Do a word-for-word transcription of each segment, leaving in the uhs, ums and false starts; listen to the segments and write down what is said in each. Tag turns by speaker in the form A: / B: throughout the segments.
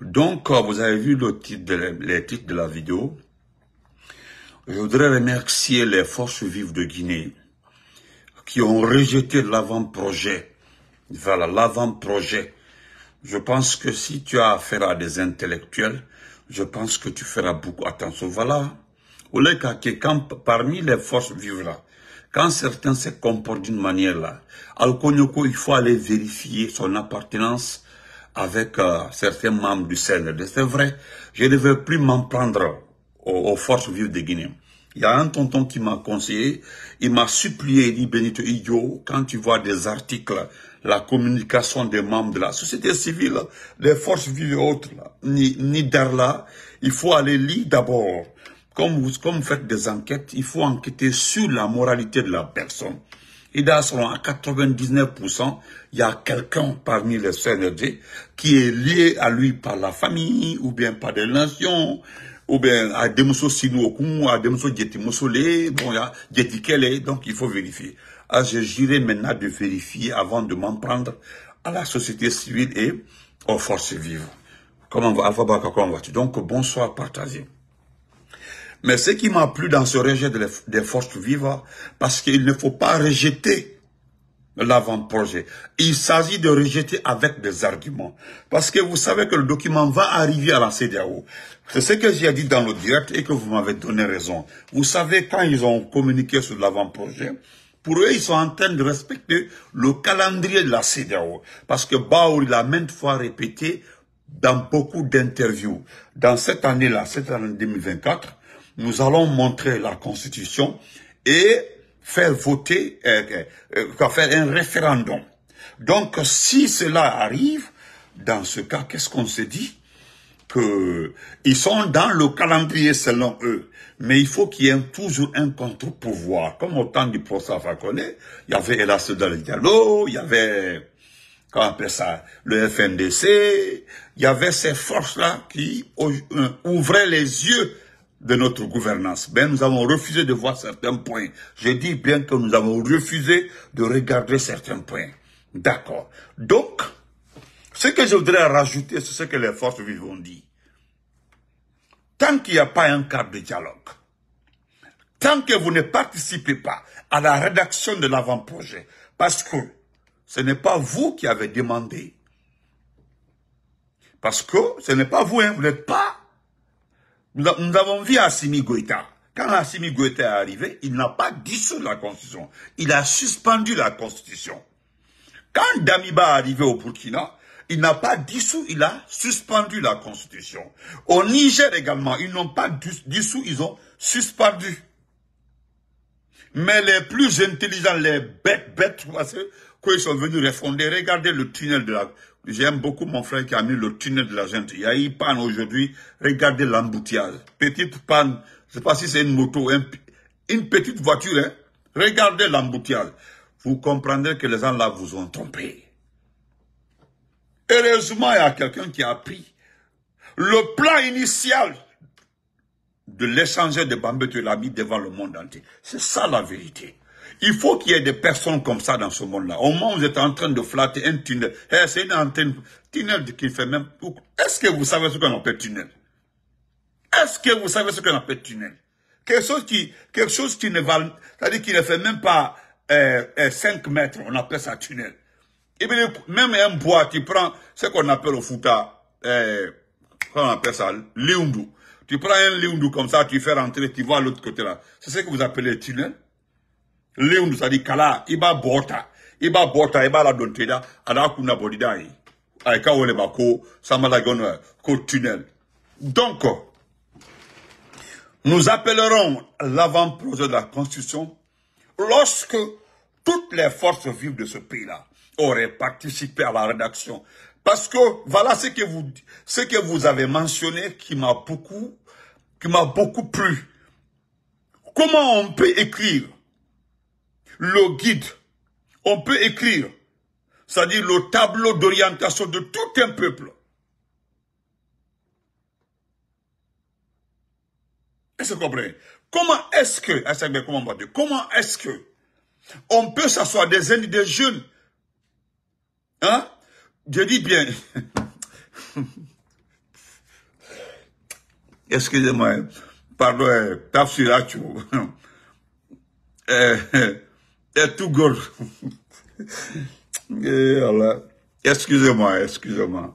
A: Donc, vous avez vu le titre de la, les titres de la vidéo. Je voudrais remercier les forces vives de Guinée qui ont rejeté l'avant-projet. Voilà, l'avant-projet. Je pense que si tu as affaire à des intellectuels, je pense que tu feras beaucoup attention. Voilà. Quand parmi les forces vives là, quand certains se comportent d'une manière là, Al-Konyoko, il faut aller vérifier son appartenance avec euh, certains membres du C N R D. C'est vrai, je ne veux plus m'en prendre aux, aux forces vives de Guinée. Il y a un tonton qui m'a conseillé, il m'a supplié, il dit Benito Idio, quand tu vois des articles, la communication des membres de la société civile, des forces vives et autres, là, ni, ni d'Arla, il faut aller lire d'abord. Comme vous, comme vous faites des enquêtes, il faut enquêter sur la moralité de la personne. Et dans ce à quatre-vingt-dix-neuf pour cent, il y a quelqu'un parmi les C N R D qui est lié à lui par la famille, ou bien par des nations, ou bien à Demoso Sinouokou, à Demoso Djetimosole, bon, il y a Djetikele, donc il faut vérifier. Ah, je j'irai maintenant de vérifier avant de m'en prendre à la société civile et aux forces vives. Comment va, Alpha Baka, comment vas-tu? Donc, bonsoir, partagé. Mais ce qui m'a plu dans ce rejet de des forces vives, parce qu'il ne faut pas rejeter l'avant-projet. Il s'agit de rejeter avec des arguments. Parce que vous savez que le document va arriver à la C E D E A O. C'est ce que j'ai dit dans le direct et que vous m'avez donné raison. Vous savez, quand ils ont communiqué sur l'avant-projet, pour eux, ils sont en train de respecter le calendrier de la C E D E A O. Parce que Baouri l'a maintes fois répété dans beaucoup d'interviews. Dans cette année-là, cette année deux mille vingt-quatre, nous allons montrer la Constitution et faire voter, euh, euh, faire un référendum. Donc, si cela arrive, dans ce cas, qu'est-ce qu'on se dit? Que ils sont dans le calendrier selon eux. Mais il faut qu'il y ait toujours un contre-pouvoir. Comme au temps du professeur Fakone, il y avait Elas Diallo, il y avait, comment on appelle ça, le F N D C, il y avait ces forces-là qui euh, ouvraient les yeux de notre gouvernance. Ben, nous avons refusé de voir certains points. Je dis bien que nous avons refusé de regarder certains points. D'accord. Donc, ce que je voudrais rajouter, c'est ce que les forces vives ont dit. Tant qu'il n'y a pas un cadre de dialogue, tant que vous ne participez pas à la rédaction de l'avant-projet, parce que ce n'est pas vous qui avez demandé, parce que ce n'est pas vous, hein, vous n'êtes pas. Nous avons vu Assimi Goïta. Quand Assimi Goïta est arrivé, il n'a pas dissous la Constitution. Il a suspendu la Constitution. Quand Damiba est arrivé au Burkina, il n'a pas dissous, il a suspendu la Constitution. Au Niger également, ils n'ont pas dissous, ils ont suspendu. Mais les plus intelligents, les bêtes, bêtes, quand ils sont venus refonder, regardez le tunnel de la... J'aime beaucoup mon frère qui a mis le tunnel de la gente. Il y a eu panne aujourd'hui. Regardez l'embouteillage. Petite panne. Je ne sais pas si c'est une moto, un, une petite voiture. Hein. Regardez l'embouteillage. Vous comprendrez que les gens là vous ont trompé. Heureusement, il y a quelqu'un qui a pris le plan initial de l'échangeur de Bambé, l'a mis devant le monde entier. C'est ça la vérité. Il faut qu'il y ait des personnes comme ça dans ce monde-là. Au moment où vous êtes en train de flatter un tunnel, hey, c'est une antenne, tunnel qui fait même... Est-ce que vous savez ce qu'on appelle tunnel? Est-ce que vous savez ce qu'on appelle tunnel? Quelque chose qui, quelque chose qui ne va... C'est-à-dire qui ne fait même pas euh, euh, cinq mètres, on appelle ça tunnel. Et bien, même un bois, tu prends ce qu'on appelle au Fouta, euh, comment on appelle ça, liundu. Tu prends un liundu comme ça, tu fais rentrer, tu vois l'autre côté là. C'est ce que vous appelez tunnel. Léon ça dit kala iba bota iba bota iba la donteda ala kuna bodidai ay ka wole bako samala gono ko tunnel. Donc nous appellerons l'avant-projet de la Constitution lorsque toutes les forces vives de ce pays-là auraient participé à la rédaction. Parce que voilà ce que vous ce que vous avez mentionné qui m'a beaucoup qui m'a beaucoup plu. Comment on peut écrire le guide, on peut écrire, c'est-à-dire le tableau d'orientation de tout un peuple. Est-ce que vous comprenez? Comment est-ce que, comment on va dire, comment est-ce que on peut s'asseoir des, des jeunes, hein? Je dis bien, excusez-moi, pardon, euh, Tafsir Achou, euh, euh, tout good. Et voilà. Excusez-moi, excusez-moi.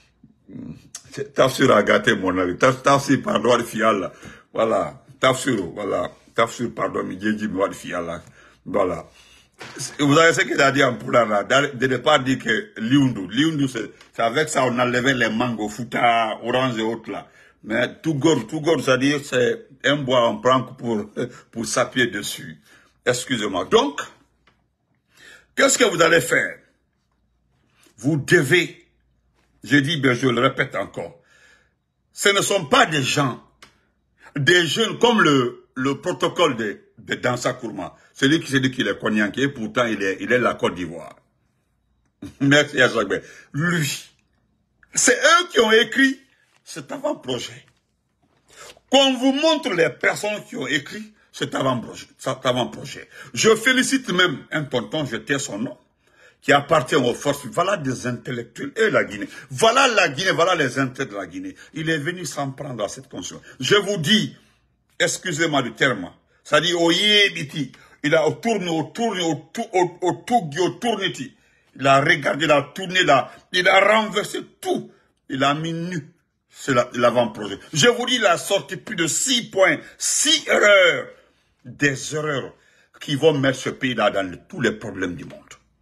A: Tafsir a gâté mon avis. Tafsir, pardon, le fial. Voilà. Tafsir, voilà. Tafsir, pardon, Midjeji, le fial. Voilà. Vous avez ce qu'il a dit en Poula, là, de ne pas dire que Liundu. Liundu, c'est avec ça on enlevait les mangues, fouta, orange et autres là. Mais tout gore, tout gore, c'est-à-dire c'est un bois on prend pour, pour s'appuyer dessus. Excusez-moi. Donc, qu'est-ce que vous allez faire? Vous devez, je dis, ben je le répète encore, ce ne sont pas des gens, des jeunes comme le, le protocole de, de Dansa Kourma. Celui qui s'est dit qu'il est cognaqué, pourtant il est, il est la Côte d'Ivoire. Merci à Jacques. Lui, c'est eux qui ont écrit cet avant-projet. Qu'on vous montre les personnes qui ont écrit cet avant-projet. Cet avant-projet. Je félicite même un tonton, je tais son nom, qui appartient aux forces. Voilà des intellectuels et la Guinée. Voilà la Guinée, voilà les intérêts de la Guinée. Il est venu s'en prendre à cette conscience. Je vous dis, excusez-moi du terme, ça dit oye biti. Il a tourné, tourné, autour, tourné. Il a regardé, il a tourné, il a, il a renversé tout. Il a mis nu. C'est l'avant-projet. Je vous dis, il a sorti plus de six points, six erreurs. Des erreurs qui vont mettre ce pays-là dans le, tous les problèmes du monde.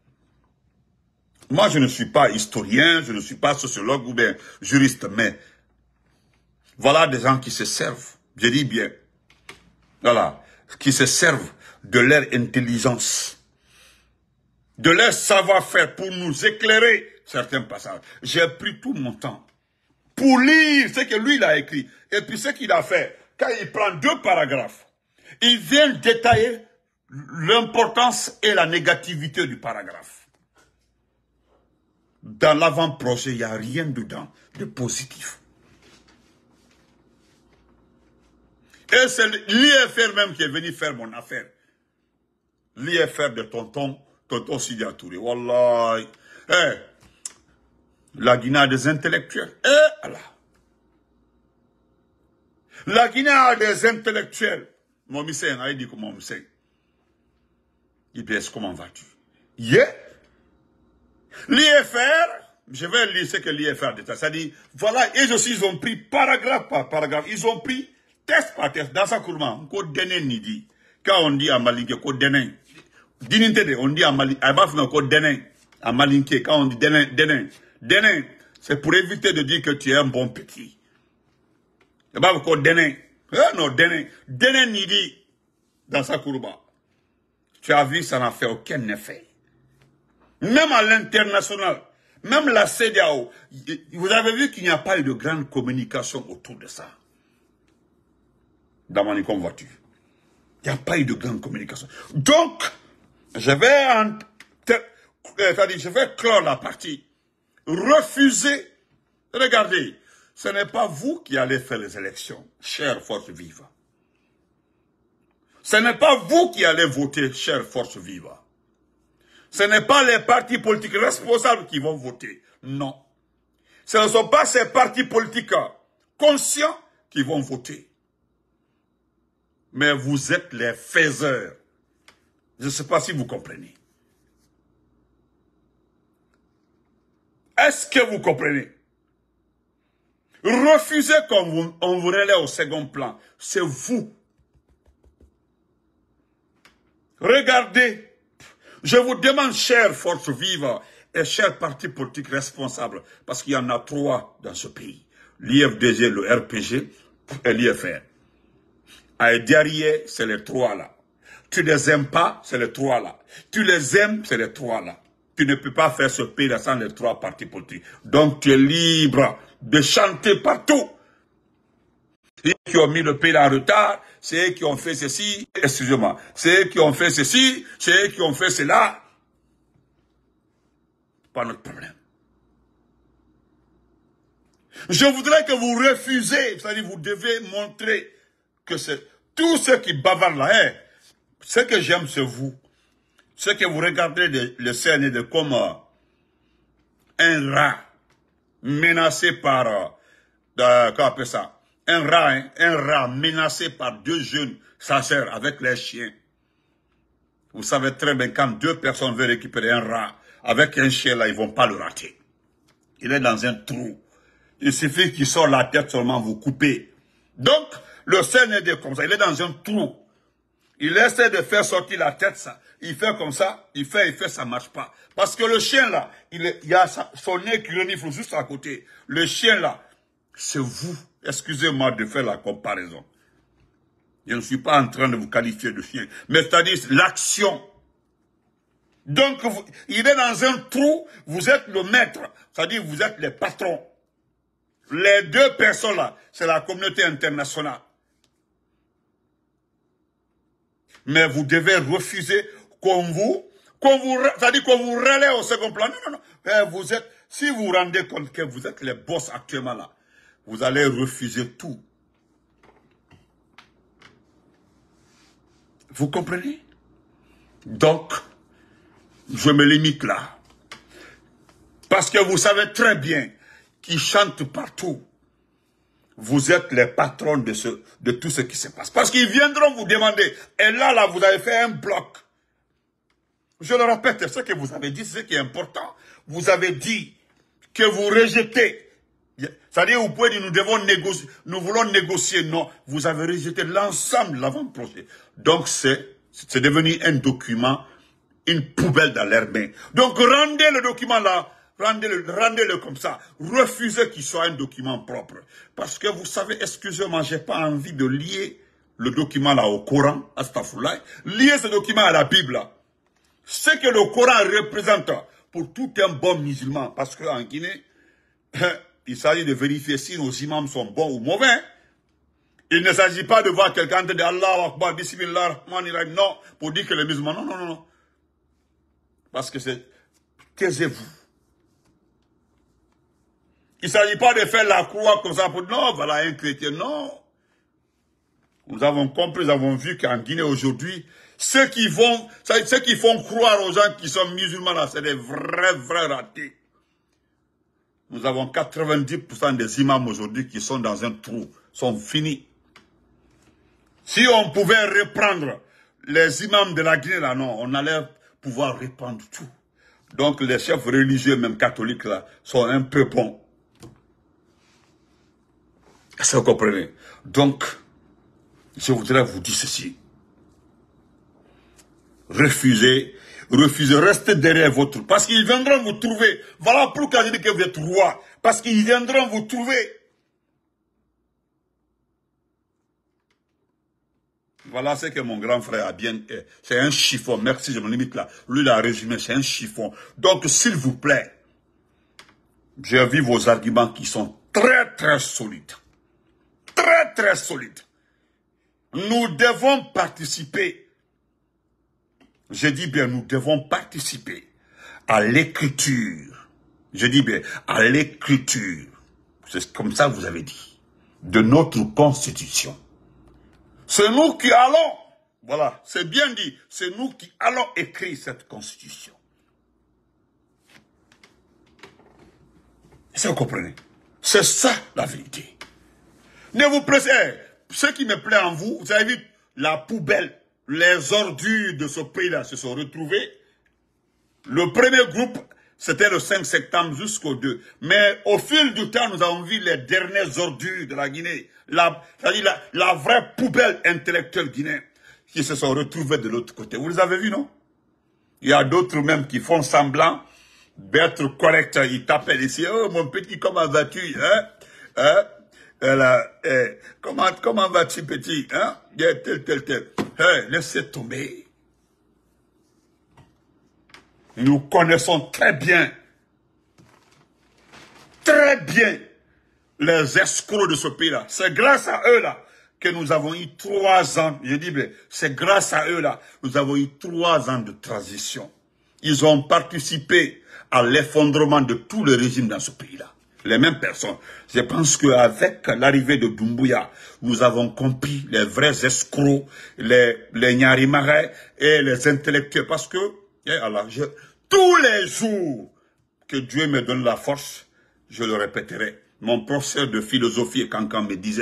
A: Moi, je ne suis pas historien, je ne suis pas sociologue ou bien juriste, mais voilà des gens qui se servent, je dis bien, voilà, qui se servent de leur intelligence, de leur savoir-faire pour nous éclairer certains passages. J'ai pris tout mon temps pour lire ce que lui il a écrit. Et puis ce qu'il a fait, quand il prend deux paragraphes, il vient détailler l'importance et la négativité du paragraphe. Dans l'avant-projet, il n'y a rien dedans de positif. Et c'est l'I F R même qui est venu faire mon affaire. L'I F R de tonton, tonton Sidi Touré. Wallah. Eh, la Guinée a des intellectuels. Eh, Allah. La Guinée a des intellectuels. Mon monsieur, il dit comment monsieur. Il dit, comment vas-tu? Yeah. L'I F R, je vais lire ce que l'I F R dit. C'est-à-dire, voilà, et aussi, ils ont pris paragraphe par paragraphe. Ils ont pris test par test. Dans sa courma, on donne ni dit. Quand on dit à Malinké, on donne. Dinintede, on dit à Malinké, on donne. À Malinké, quand on dit donne, donne. Donne, c'est pour éviter de dire que tu es un bon petit. Et bah, on donne. Eh non, donne. Donne ni dit. Dans sa courba. Tu as vu, ça n'a fait aucun effet. Même à l'international, même la C D A O, vous avez vu qu'il n'y a pas eu de grande communication autour de ça. Dans mon voiture. Il n'y a pas eu de grande communication. Donc, je vais, en, c'est-à-dire, je vais clore la partie. Refuser. Regardez, ce n'est pas vous qui allez faire les élections, chère force vive. Ce n'est pas vous qui allez voter, chère force vive. Ce n'est pas les partis politiques responsables qui vont voter. Non. Ce ne sont pas ces partis politiques conscients qui vont voter. Mais vous êtes les faiseurs. Je ne sais pas si vous comprenez. Est-ce que vous comprenez? Refusez qu'on vous, on vous relaie au second plan. C'est vous. Regardez. Je vous demande, chère force vive et chers partis politiques responsables, parce qu'il y en a trois dans ce pays. L'I F D G, le R P G et l'I F R. À derrière, c'est les trois là. Tu les aimes pas, c'est les trois là. Tu les aimes, c'est les trois là. Tu ne peux pas faire ce pays là sans les trois partis politiques. Donc tu es libre de chanter partout. Ceux qui ont mis le pays en retard, c'est eux qui ont fait ceci, excusez-moi, c'est eux qui ont fait ceci, c'est eux qui ont fait cela. Pas notre problème. Je voudrais que vous refusez, c'est-à-dire vous devez montrer que c'est tous ceux qui bavardent là, hein, ce que j'aime c'est vous. Ce que vous regardez de, le C N D comme euh, un rat menacé par, euh, de, comment on appelle ça, Un rat, hein, un rat menacé par deux jeunes chasseurs avec les chiens. Vous savez très bien, quand deux personnes veulent récupérer un rat avec un chien, là, ils ne vont pas le rater. Il est dans un trou. Il suffit qu'il sorte la tête seulement, vous coupez. Donc, le C N D comme ça, il est dans un trou. Il essaie de faire sortir la tête, ça. Il fait comme ça, il fait, il fait, ça ne marche pas. Parce que le chien, là, il, est, il y a sa, son nez qui renifle juste à côté. Le chien, là, c'est vous. Excusez-moi de faire la comparaison. Je ne suis pas en train de vous qualifier de chien. Mais c'est-à-dire l'action. Donc, vous, il est dans un trou, vous êtes le maître. C'est-à-dire vous êtes les patrons. Les deux personnes-là, c'est la communauté internationale. Mais vous devez refuser qu'on vous, qu'on vous, c'est-à-dire qu'on vous relaie au second plan. Non, non, non. Mais vous êtes, si vous vous rendez compte que vous êtes les boss actuellement là, vous allez refuser tout. Vous comprenez? Donc, je me limite là. Parce que vous savez très bien qu'ils chantent partout. Vous êtes les patrons de, ce, de tout ce qui se passe. Parce qu'ils viendront vous demander. Et là, là, vous avez fait un bloc. Je le répète, ce que vous avez dit, c'est ce qui est important. Vous avez dit que vous rejetez. C'est-à-dire, vous pouvez dire, nous devons négocier, nous voulons négocier. Non, vous avez rejeté l'ensemble de l'avant-projet. Donc, c'est devenu un document, une poubelle dans l'air main. Donc, rendez le document là. Rendez-le rendez-le comme ça. Refusez qu'il soit un document propre. Parce que vous savez, excusez-moi, je n'ai pas envie de lier le document là au Coran, astaghfirullah. Lier ce document à la Bible là. Ce que le Coran représente pour tout un bon musulman. Parce qu'en Guinée, il s'agit de vérifier si nos imams sont bons ou mauvais. Il ne s'agit pas de voir quelqu'un de Allah Akbar, Bismillah, Rahman, non, pour dire que les musulmans, non, non, non, non. Parce que c'est, taisez-vous. Il ne s'agit pas de faire la croix comme ça pour dire, non, voilà un chrétien, non. Nous avons compris, nous avons vu qu'en Guinée aujourd'hui, ceux qui vont, ceux qui font croire aux gens qui sont musulmans là, c'est des vrais, vrais ratés. Nous avons quatre-vingt-dix pour cent des imams aujourd'hui qui sont dans un trou, sont finis. Si on pouvait reprendre les imams de la Guinée là, non, on allait pouvoir reprendre tout. Donc les chefs religieux, même catholiques là, sont un peu bons. Est-ce que vous comprenez? Donc, je voudrais vous dire ceci. Refusez, refusez, restez derrière votre... Parce qu'ils viendront vous trouver. Voilà pourquoi je dis que vous êtes roi. Parce qu'ils viendront vous trouver. Voilà ce que mon grand frère a bien... C'est un chiffon. Merci, je me limite là. Lui, il a résumé, c'est un chiffon. Donc, s'il vous plaît, j'ai vu vos arguments qui sont très, très solides. Très, très solides. Nous devons participer. Je dis bien, nous devons participer à l'écriture. Je dis bien, à l'écriture. C'est comme ça que vous avez dit. De notre constitution. C'est nous qui allons, voilà, c'est bien dit, c'est nous qui allons écrire cette constitution. Est-ce que vous comprenez? C'est ça la vérité. Ne vous pressez, ce qui me plaît en vous, vous avez vu la poubelle, les ordures de ce pays-là se sont retrouvées. Le premier groupe, c'était le cinq septembre jusqu'au deux. Mais au fil du temps, nous avons vu les dernières ordures de la Guinée. La, c'est-à-dire la, la vraie poubelle intellectuelle guinéenne qui se sont retrouvées de l'autre côté. Vous les avez vus, non? Il y a d'autres même qui font semblant d'être corrects. Ils t'appellent ici. Oh, mon petit, comment vas-tu? Hein? Hein? Elle, eh, comment comment vas-tu, petit? Hein? Tel, tel, tel. Hey, laissez tomber. Nous connaissons très bien, très bien les escrocs de ce pays-là. C'est grâce à eux-là que nous avons eu trois ans. Je dis bien, c'est grâce à eux-là nous avons eu trois ans de transition. Ils ont participé à l'effondrement de tous les régimes dans ce pays-là. Les mêmes personnes. Je pense qu'avec l'arrivée de Doumbouya, nous avons compris les vrais escrocs, les, les Nyarimarais et les intellectuels. Parce que, eh Allah, je, tous les jours que Dieu me donne la force, je le répéterai. Mon professeur de philosophie, Kankan, me disait,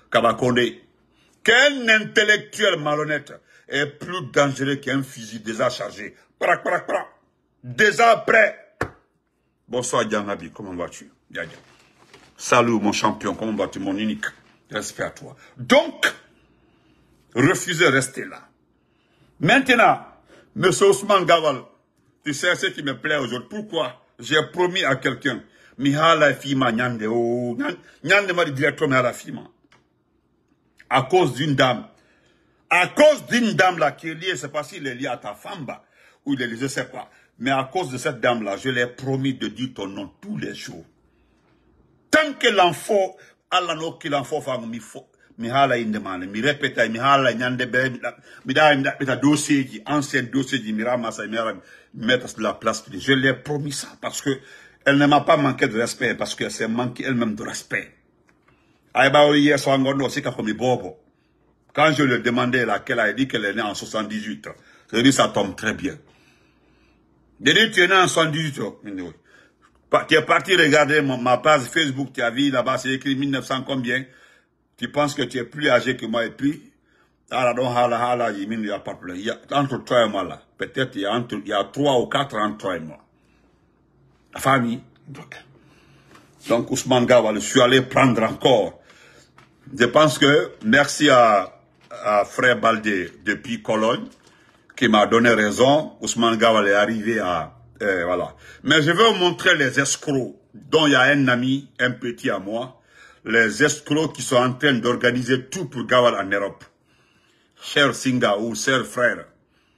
A: Kabakonde. Qu'un intellectuel malhonnête est plus dangereux qu'un fusil déjà chargé. Prak, prak, prak. Déjà prêt. Bonsoir, Djanabi, comment vas-tu? Salut, mon champion, comment vas-tu, mon unique? Respect à toi. Donc, refusez de rester là. Maintenant, M. Ousmane Gawal, tu sais ce qui me plaît aujourd'hui. Pourquoi? J'ai promis à quelqu'un, Mihala Fima Nyande, oh, Nyande m'a dit directement Mihala Fima. À cause d'une dame. À cause d'une dame là qui est liée, c'est pas s'il est lié à ta femme, bah, ou il est lié, je sais pas. Mais à cause de cette dame là, je l'ai promis de dire ton nom tous les jours. Tant que l'enfant, Allah no qu'il l'enfant fa mi fo, mi hala indemane, mi répéta, mi hala nyande be, mi da mi da dossier qui ancien dossier qui mi ramassa, mi mettre sur la place. Je lui ai promis ça parce que elle ne m'a pas manqué de respect parce qu'elle s'est manqué elle-même de respect. Aïba hier soir ngono c'est comme bobo. Quand je lui ai demandé laquelle a dit qu'elle est née en soixante-dix-huit, je lui ai dit ça tombe très bien. Je lui ai dit tu es né en soixante-dix-huit. Tu es parti regarder ma page Facebook, tu as vu là-bas, c'est écrit mille neuf cents combien. Tu penses que tu es plus âgé que moi et puis, il y a pas plus. Il y a entre toi et moi là, peut-être il y a entre, il y a trois ou quatre entre toi et moi. La famille. Donc, donc Ousmane Gawal, je suis allé prendre encore. Je pense que merci à, à Frère Baldé depuis Cologne, qui m'a donné raison. Ousmane Gawal est arrivé à Euh, voilà. Mais je vais vous montrer les escrocs, dont il y a un ami, un petit à moi, les escrocs qui sont en train d'organiser tout pour Gawal en Europe. Cher Singa ou cher frère,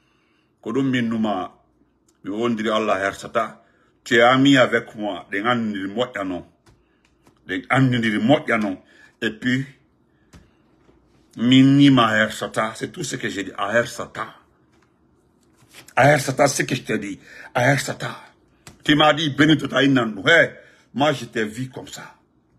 A: tu es ami avec moi, et puis, Minima Aher Sata, c'est tout ce que j'ai dit, Aher Sata. Aher Sata, c'est ce que je t'ai dit. Aher Sata. Tu m'as dit, Benito Taïnan. Ouais, moi, je t'ai vu comme ça.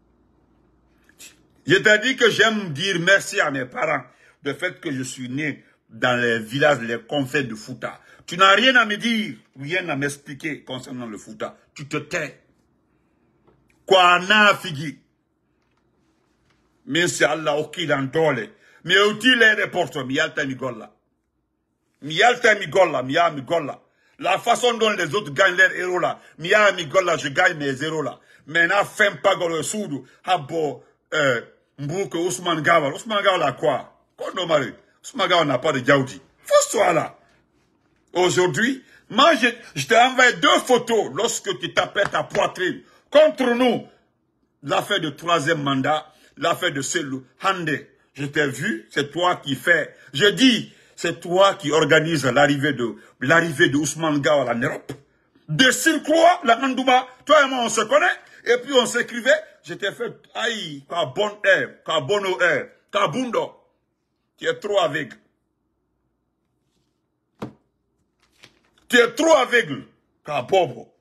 A: Je t'ai dit que j'aime dire merci à mes parents du fait que je suis né dans les villages, les confins de Fouta. Tu n'as rien à me dire, rien à m'expliquer concernant le Fouta. Tu te tais. Quoi n'a figi. Mais c'est Allah qui l'en dole. Mais aussi les reporters, mais yalta migola. Miyalta migola, miya migola. La façon dont les autres gagnent leurs héros là, miya migola, je gagne mes héros là. Mais n'a fait pas le soudou, habo, euh, mbouke Ousmane Gawal. Ousmane Gawal a quoi? Quoi non, Marie? Ousmane Gawal n'a pas de Djaoudi. Faut soit là. Aujourd'hui, moi, je, je t'ai envoyé deux photos lorsque tu tapais ta poitrine contre nous. L'affaire de troisième mandat, l'affaire de Selou, Hande. Je t'ai vu, c'est toi qui fais. Je dis, c'est toi qui organise l'arrivée de l'arrivée de Ousmane Gawal en Europe. De Silkroa, la Mandouba, toi et moi on se connaît, et puis on s'écrivait, je t'ai fait, aïe, ka bon air, ka bono air, ka bundo. Tu es trop aveugle. Tu es trop aveugle, ka bobo.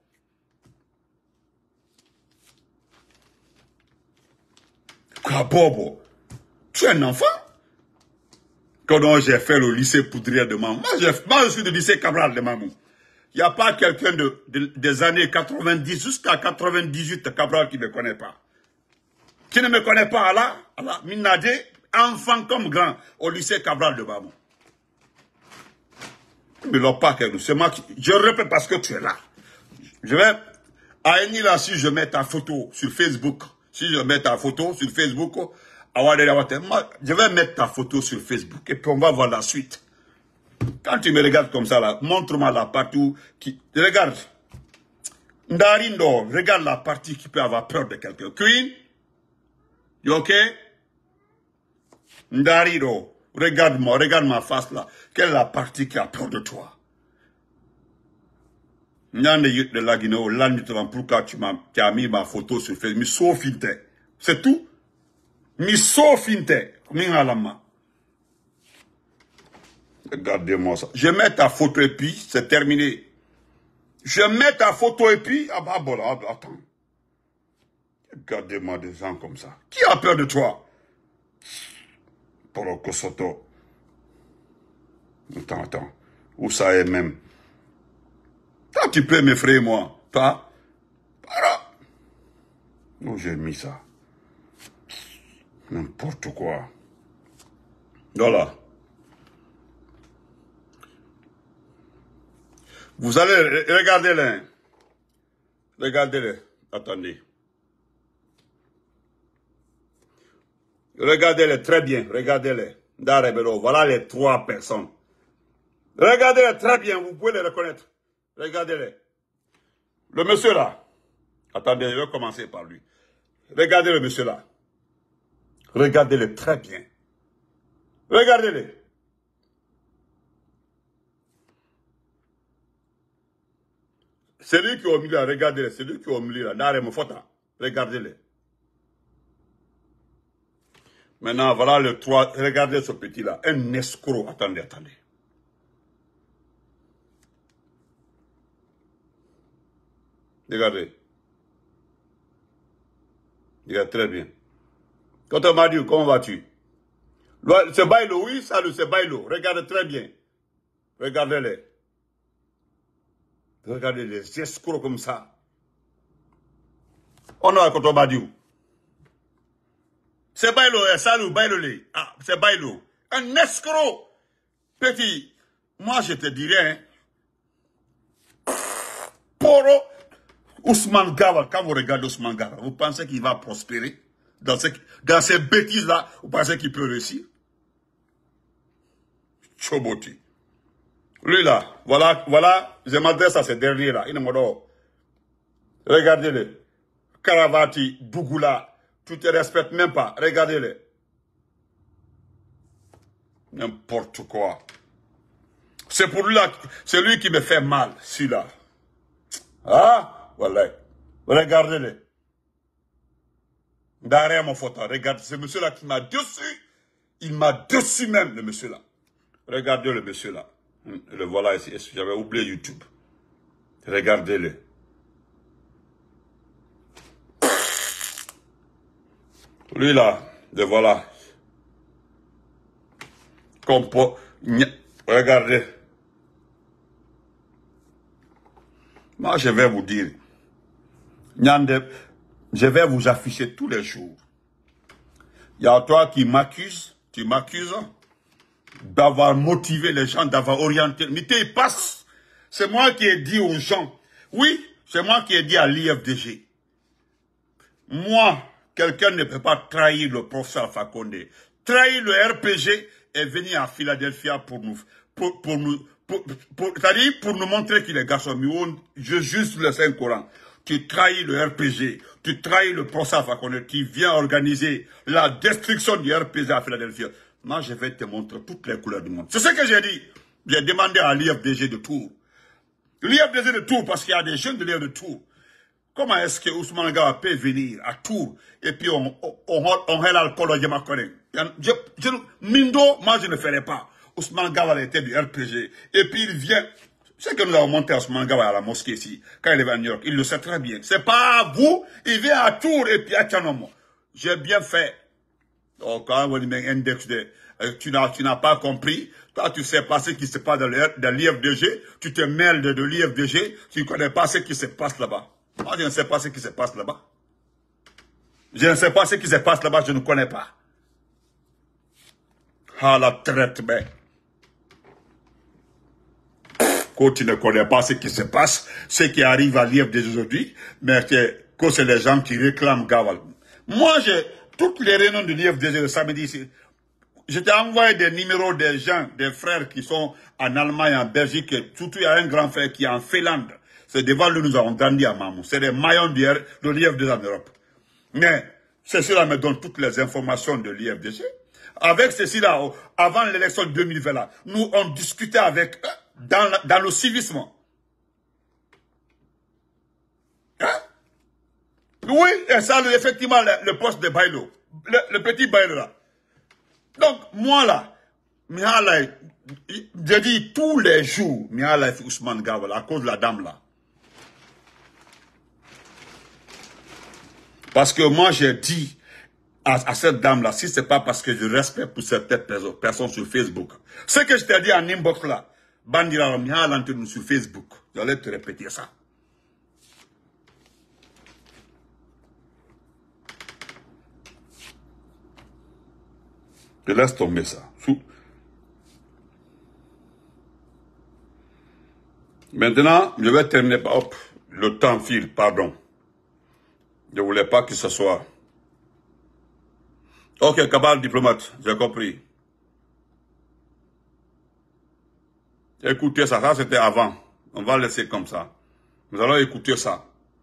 A: Ka bobo. Tu es un enfant? Quand j'ai fait le lycée Poudrière de Mamou. Moi, moi, je suis du lycée Cabral de Mamou. Il n'y a pas quelqu'un de, de, des années quatre-vingt-dix jusqu'à quatre-vingt-dix-huit Cabral qui ne me connaît pas. Qui ne me connaît pas, là, là, Minade, enfant comme grand, au lycée Cabral de Mamou. Mais non, pas que c'est moi qui, je répète parce que tu es là. Je vais, à Eni là, si je mets ta photo sur Facebook, si je mets ta photo sur Facebook, je vais mettre ta photo sur Facebook et puis on va voir la suite. Quand tu me regardes comme ça, là, montre-moi la partie où qui... Regarde. Ndarindo, regarde la partie qui peut avoir peur de quelqu'un. Queen, you okay? Ndarindo, regarde-moi, regarde ma face là. Quelle est la partie qui a peur de toi? Nyande yut de la Guinée, pourquoi tu m'as mis ma photo sur Facebook? Mais sauf c'est tout. Mi sofinte, mingalama. Regardez-moi ça. Je mets ta photo et puis c'est terminé. Je mets ta photo et puis ah bah bon, attends. Regardez-moi des gens comme ça. Qui a peur de toi? Poroko Soto. Attends, attends. Où ça est même? Toi, tu peux m'effrayer moi. Toi? Voilà. Où j'ai mis ça? N'importe quoi. Voilà. Vous allez, regardez-les. Regardez-les. Attendez. Regardez-les très bien. Regardez-les. Voilà les trois personnes. Regardez-les très bien. Vous pouvez les reconnaître. Regardez-les. Le monsieur là. Attendez, je vais commencer par lui. Regardez le monsieur là. Regardez-le très bien. Regardez-le. C'est lui qui est au milieu, regardez-le. C'est lui qui est au milieu là. Regardez-le. Maintenant, voilà le trois. Regardez ce petit là. Un escroc. Attendez, attendez. Regardez. Regarde très bien. Quand on m'a dit, comment vas-tu? C'est Bailo, oui, salut, c'est Bailo. Regarde très bien. Regardez-les. Regardez les escrocs comme ça. On a quand on m'a dit. C'est Bailo, eh, salut, Bailo. Ah, c'est Bailo. Un escroc. Petit. Moi, je te dirais, hein, Poro, Ousmane Gawal, quand vous regardez Ousmane Gawal, vous pensez qu'il va prospérer dans, ce, dans ces bêtises-là? Vous pensez qu'il peut réussir? Choboti. Lui là, voilà, voilà, je m'adresse à ces derniers-là. Regardez-le. Karavati, Dougoula, tu te respectes même pas. Regardez-le. N'importe quoi. C'est pour lui là, c'est lui qui me fait mal, celui-là. Ah, voilà. Regardez-le. Derrière mon photo, regarde, c'est monsieur-là qui m'a dessus. Il m'a dessus même, le monsieur-là. Regardez le monsieur-là. Le voilà ici. J'avais oublié YouTube. Regardez-le. Lui là, le voilà. Compo. Regardez. Moi, je vais vous dire. Nyande, je vais vous afficher tous les jours. Il y a toi qui m'accuse, tu m'accuses d'avoir motivé les gens, d'avoir orienté. Mais il passe. C'est moi qui ai dit aux gens. Oui, c'est moi qui ai dit à l'I F D G. Moi, quelqu'un ne peut pas trahir le professeur Alpha Condé. Trahir le R P G et venir à Philadelphia pour nous, pour, pour nous, pour, pour, c'est-à-dire pour nous montrer qu'il est garçon. Mais je juge le Saint-Coran. Tu trahis le R P G, tu trahis le professeur Alpha Condé, qui vient organiser la destruction du R P G à Philadelphia. Moi, je vais te montrer toutes les couleurs du monde. C'est ce que j'ai dit. J'ai demandé à l'I F D G de Tours. L'I F D G de Tours, parce qu'il y a des jeunes de l'I F D G de Tours. Comment est-ce que Ousmane Gawa peut venir à Tours et puis on on on, on a l'alcool au Yamakone? Je, je, Mindo, moi je ne ferai pas. Ousmane Gawa était du R P G. Et puis il vient. C'est que nous avons monté Ousmane Gawa à la mosquée ici, quand il est à New York. Il le sait très bien. C'est pas vous, il vient à Tours et puis à Tchanomo. J'ai bien fait. Donc, quand on dit index de, euh, tu n'as, tu n'as pas compris. Toi, tu sais pas ce qui se passe dans l'I F D G. Tu te mêles de, de l'I F D G. Tu ne connais pas ce qui se passe là-bas. Moi, je ne sais pas ce qui se passe là-bas. Je ne sais pas ce qui se passe là-bas, je ne connais pas. Ah, la traite, mais. Quand tu ne connais pas ce qui se passe, ce qui arrive à l'I F D G aujourd'hui, mais que, que c'est les gens qui réclament Gawal. Moi, j'ai toutes les réunions de l'I F D G le samedi ici. Je t'ai envoyé des numéros des gens, des frères qui sont en Allemagne, en Belgique, et surtout il y a un grand frère qui est en Finlande. C'est devant lui nous avons grandi à Mamou. C'est les maillons de l'I F D G en Europe. Mais, ceci-là me donne toutes les informations de l'I F D G. Avec ceci-là, avant l'élection de deux mille vingt, là, nous, on discutait avec eux dans, dans le civisme. Hein? Oui, et ça, effectivement, le, le poste de Bailo. Le, le petit Bailo, là. Donc, moi, là, je dis tous les jours, Miala Ousmane Gawal, à cause de la dame, là. Parce que moi, j'ai dit à, à cette dame-là, si ce n'est pas parce que je respecte pour certaines personnes sur Facebook, ce que je t'ai dit en inbox là, Bandira Miala sur Facebook, j'allais te répéter ça. Je laisse tomber ça. Maintenant, je vais terminer par... Hop, le temps file, pardon. Je ne voulais pas que ce soit... Ok, cabale diplomate, j'ai compris. Écoutez ça, ça c'était avant. On va laisser comme ça. Nous allons écouter ça.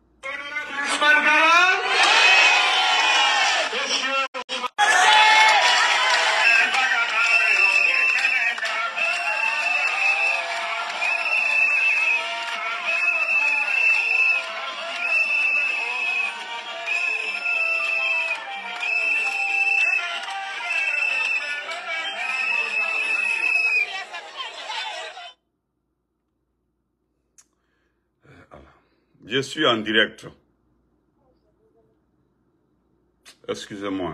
A: Je suis en direct. Excusez-moi.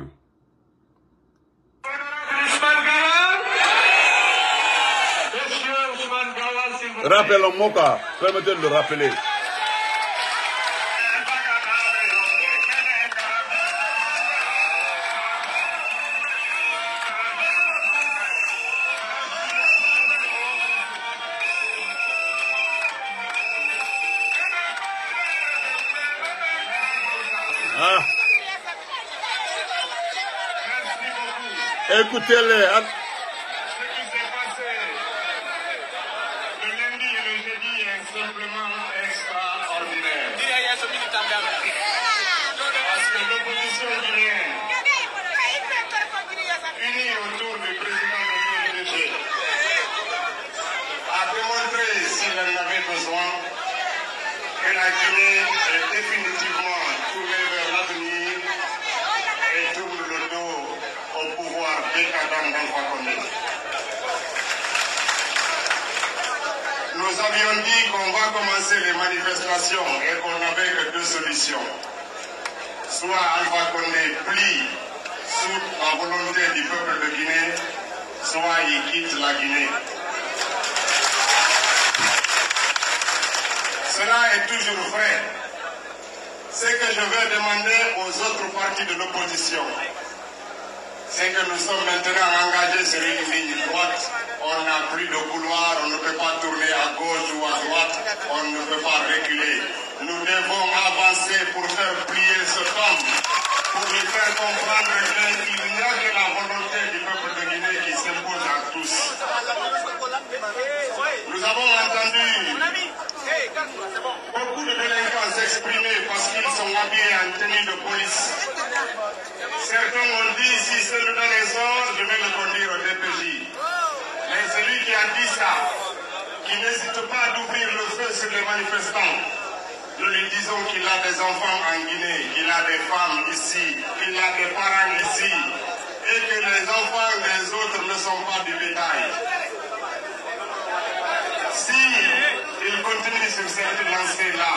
A: Rappelons Moka. Permettez de le rappeler. Ah. Écoutez-les.
B: Ce qui s'est passé le lundi et le jeudi est simplement extraordinaire. Parce que l'opposition guinéenne, unie autour du président de l'U N D P, a démontré, s'il en avait besoin, que la Guinée est définitivement tournée vers l'avenir et tourne le dos au pouvoir décadent d'Alpha Condé. Nous avions dit qu'on va commencer les manifestations et qu'on n'avait que deux solutions. Soit Alpha Condé plie sous la volonté du peuple de Guinée, soit il quitte la Guinée. Cela est toujours vrai. Ce que je vais demander aux autres partis de l'opposition, c'est que nous sommes maintenant engagés sur une ligne droite. On n'a plus de couloir, on ne peut pas tourner à gauche ou à droite, on ne peut pas reculer. Nous devons avancer pour faire plier ce camp, pour lui faire comprendre qu'il n'y a que la volonté du peuple de Guinée qui s'impose à tous. Nous avons entendu beaucoup de délinquants s'exprimer parce qu'ils sont habillés en tenue de police. Certains ont dit, si c'est le dans les ordres, je vais le conduire au D P J. Mais celui qui a dit ça, qui n'hésite pas d'ouvrir le feu sur les manifestants, nous lui disons qu'il a des enfants en Guinée, qu'il a des femmes ici, qu'il a des parents ici, et que les enfants des autres ne sont pas du bétail. Si il continue sur cette lancée-là,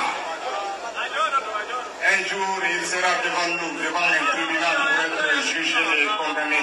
B: un jour il sera devant nous, devant un tribunal pour être jugé et condamné.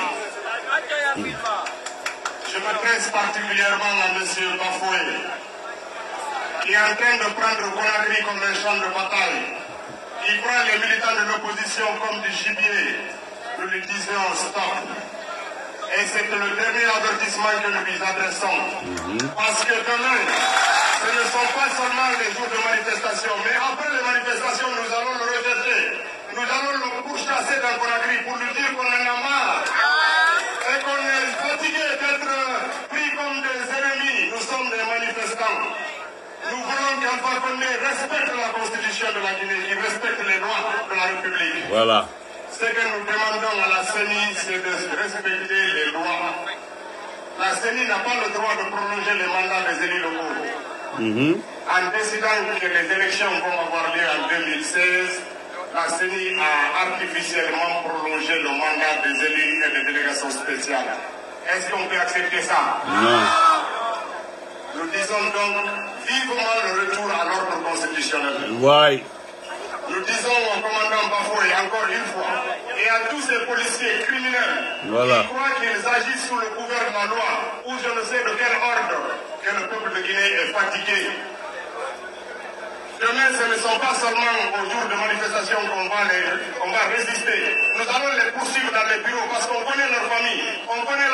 B: Je m'adresse particulièrement à M. Bafoué, qui est en train de prendre Conakry comme un champ de bataille. Il prend les militants de l'opposition comme du gibier. Nous lui disons stop. Et c'est le dernier avertissement que nous lui adressons. Parce que demain, ce ne sont pas seulement les jours de manifestation, mais après les manifestations, nous allons le rejeter. Nous allons le pourchasser dans Conakry pour lui dire qu'on en a marre. Et qu'on est fatigué d'être pris comme des ennemis. Nous sommes des manifestants. Nous voulons qu'Alpha Condé respecte la constitution de la Guinée, qu'il respecte les lois de la République.
A: Voilà.
B: Ce que nous demandons à la C E N I, c'est de respecter les lois. La C E N I n'a pas le droit de prolonger les mandats des élus locaux. Mm-hmm. En décidant que les élections vont avoir lieu en deux mille seize, la C E N I a artificiellement prolongé le mandat des élus et des délégations spéciales. Est-ce qu'on peut accepter ça?
A: Non.
B: Nous disons donc vivement le retour à l'ordre constitutionnel.
A: Ouais.
B: Nous disons au commandant Bafoué encore une fois, et à tous ces policiers criminels
A: voilà.
B: qui croient qu'ils agissent sous le couvert de la loi, ou je ne sais de quel ordre, que le peuple de Guinée est fatigué. Demain, ce ne sont pas seulement aux jours de manifestation qu'on va, les, on va résister. Nous allons les poursuivre dans les bureaux parce qu'on connaît leur famille, on connaît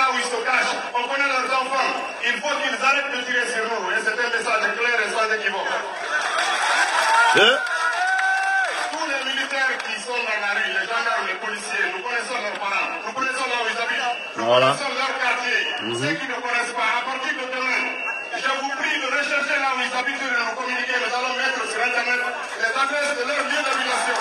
B: il faut qu'ils arrêtent de tirer sur nous. Et c'est un message clair et sans équivoque.
A: Eh?
B: Tous les militaires qui sont dans la rue, les gendarmes, les policiers, nous connaissons leurs parents, nous connaissons là où ils habitent, nous
A: Voilà.
B: connaissons leur quartier.
A: Mm-hmm.
B: Ceux qui ne connaissent pas, à partir de demain, je vous prie de rechercher là où ils habitent et de nous communiquer. Nous allons mettre sur Internet les adresses de leur lieu d'habitation.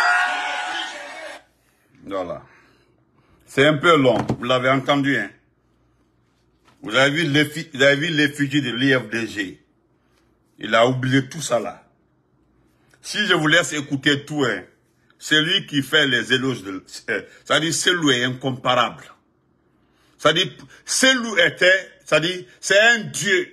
A: Voilà. C'est un peu long, vous l'avez entendu, hein. Vous avez vu l'effigie de l'I F D G. Il a oublié tout ça là. Si je vous laisse écouter tout, hein, c'est lui qui fait les éloges de... Euh, c'est-à-dire, Selou est incomparable. C'est-à-dire, Selou était... C'est-à-dire, c'est un dieu.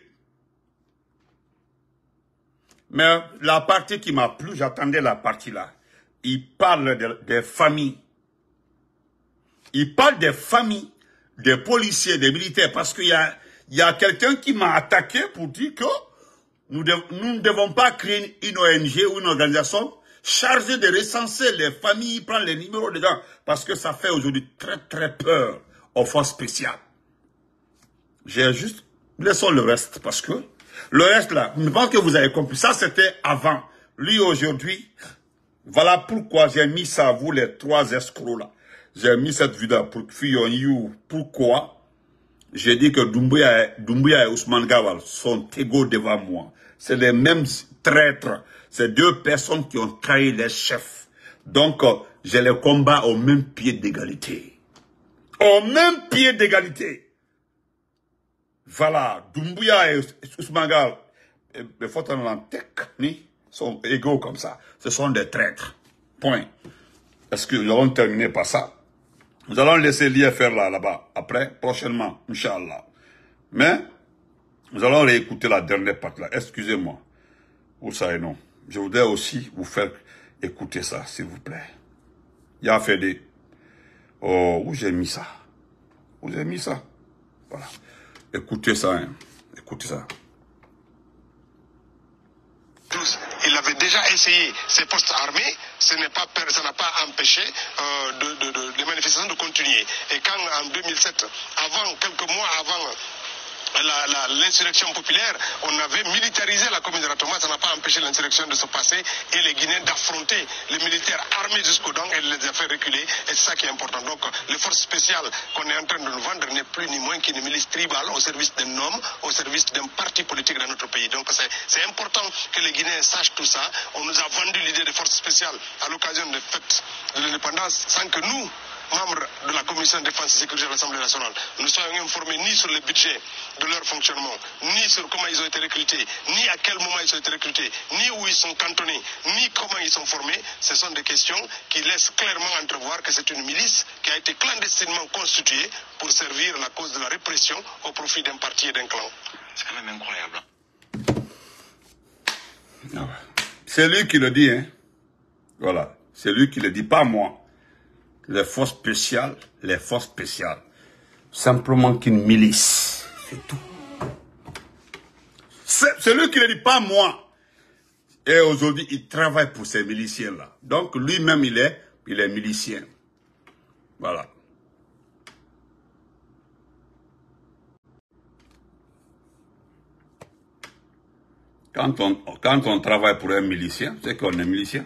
A: Mais la partie qui m'a plu, j'attendais la partie là. Il parle de, des familles. Il parle des familles, des policiers, des militaires, parce qu'il y a, il y a quelqu'un qui m'a attaqué pour dire que nous, dev, nous ne devons pas créer une O N G ou une organisation chargée de recenser les familles, prendre les numéros des gens, parce que ça fait aujourd'hui très très peur aux forces spéciales. J'ai juste, laissons le reste, parce que le reste là, je pense que vous avez compris, ça c'était avant. Lui aujourd'hui, voilà pourquoi j'ai mis ça à vous les trois escrocs là. J'ai mis cette vidéo pour Fillon. Pourquoi? J'ai dit que Doumbouya, Doumbouya et Ousmane Gawal sont égaux devant moi. C'est les mêmes traîtres. C'est deux personnes qui ont trahi les chefs. Donc, je les combats au même pied d'égalité. Au même pied d'égalité. Voilà. Doumbouya et Ousmane Gawal, les Fotanlantek, sont égaux comme ça. Ce sont des traîtres. Point. Est-ce que nous allons terminer par ça? Nous allons laisser l'I F R là, là-bas, après, prochainement, Inch'Allah. Mais, nous allons réécouter la dernière partie là. Excusez-moi. Vous savez, non. Je voudrais aussi vous faire écouter ça, s'il vous plaît. Il y a fait des... Oh, où j'ai mis ça? Où j'ai mis ça? Voilà. Écoutez ça, hein. Écoutez ça.
B: Il avait déjà essayé ces postes armés, ce n'est pas, ça n'a pas empêché euh, de, de, de, de manifestations de continuer. Et quand en deux mille sept, avant, quelques mois avant l'insurrection populaire, on avait militarisé la commune de Ratoma, ça n'a pas empêché l'insurrection de se passer et les Guinéens d'affronter les militaires armés jusqu'aux dents et les a fait reculer, et c'est ça qui est important. Donc les forces spéciales qu'on est en train de nous vendre n'est plus ni moins qu'une milice tribale au service d'un homme, au service d'un parti politique dans notre pays. Donc c'est important que les Guinéens sachent tout ça. On nous a vendu l'idée des forces spéciales à l'occasion des fêtes de l'indépendance sans que nous, membres de la Commission de défense et sécurité de l'Assemblée nationale, nous soyons informés ni sur le budget de leur fonctionnement, ni sur comment ils ont été recrutés, ni à quel moment ils ont été recrutés, ni où ils sont cantonnés, ni comment ils sont formés. Ce sont des questions qui laissent clairement entrevoir que c'est une milice qui a été clandestinement constituée pour servir la cause de la répression au profit d'un parti et d'un clan. C'est quand même incroyable.
A: C'est lui qui le dit, hein. Voilà. C'est lui qui le dit, pas moi. Les forces spéciales, les forces spéciales. Simplement qu'une milice. C'est tout. C'est lui qui ne dit pas moi. Et aujourd'hui, il travaille pour ces miliciens-là. Donc, lui-même, il est, il est milicien. Voilà. Quand on, quand on travaille pour un milicien, c'est qu'on est milicien.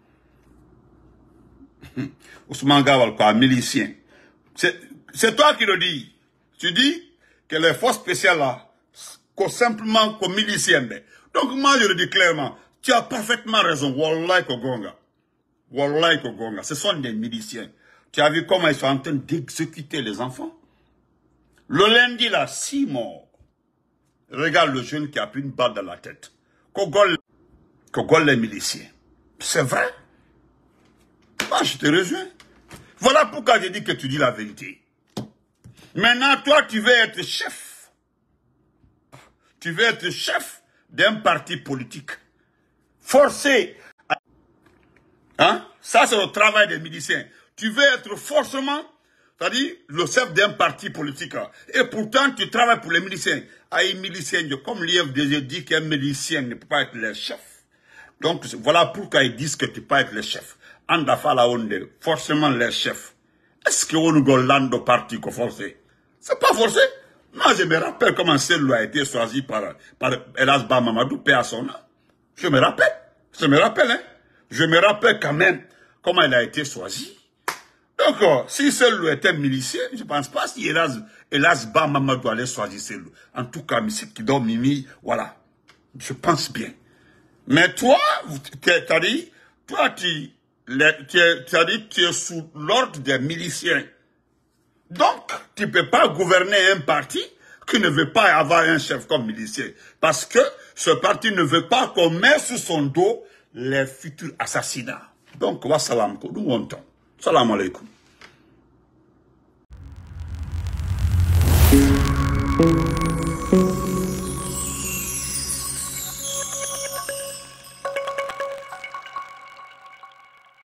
A: Ousmane Gawal, quoi, milicien. C'est toi qui le dis. Tu dis que les forces spéciales là, qu'au simplement comme miliciennes. Donc moi je le dis clairement, tu as parfaitement raison. Wallahi Kogonga. Wallahi Kogonga. Ce sont des miliciens. Tu as vu comment ils sont en train d'exécuter les enfants? Le lundi là, six morts. Regarde le jeune qui a pris une balle dans la tête. Kogol, Kogol les miliciens. C'est vrai? Moi, je te rejoins. Voilà pourquoi j'ai dit que tu dis la vérité. Maintenant, toi, tu veux être chef. Tu veux être chef d'un parti politique. Forcé. Hein? Ça, c'est le travail des miliciens. Tu veux être forcément, c'est-à-dire le chef d'un parti politique. Et pourtant, tu travailles pour les miliciens. Ah, les miliciens, comme l'I F D G dit qu'un milicien ne peut pas être le chef. Donc, voilà pourquoi ils disent que tu peux être le chef. Andafa la onde, forcément les chefs. Est-ce que on go land au parti qu'on forcé? C'est pas forcé. Moi, je me rappelle comment Cellou a été choisi par, par Elas Ba Mamadou, paix à son nom. Je me rappelle. Je me rappelle, hein. Je me rappelle quand même comment il a été choisi. Donc, euh, si Cellou était milicien, je ne pense pas si Elas, Elas Ba Mamadou allait choisir Cellou. En tout cas, M. Kidon Mimi, voilà. Je pense bien. Mais toi, tu as dit, toi, tu, tu, tu as dit, tu es sous l'ordre des miliciens. Donc, tu ne peux pas gouverner un parti qui ne veut pas avoir un chef comme milicien. Parce que ce parti ne veut pas qu'on mette sous son dos les futurs assassinats. Donc, wassalam, nous montons. Salam alaikum.